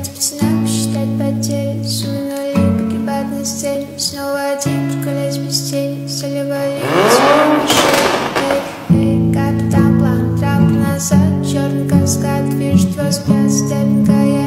Играть с пацанами, считать потери, суммы нули, погибать на сцене. Снова один, прокалять без тени, стали валить, капитан план, трап назад, черный каскад, вижу твой взгляд, степень, я